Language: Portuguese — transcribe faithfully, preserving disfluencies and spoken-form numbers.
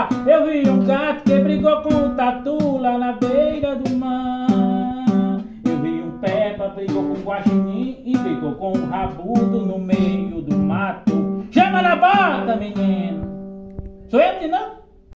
Peppa, eu vi um gato que brigou com o tatu lá na beira do mar. Eu vi um Peppa, brigou com o guaxinim e brigou com o rabudo no meio do mato. Chama na bota, menino. Sou eu de novo?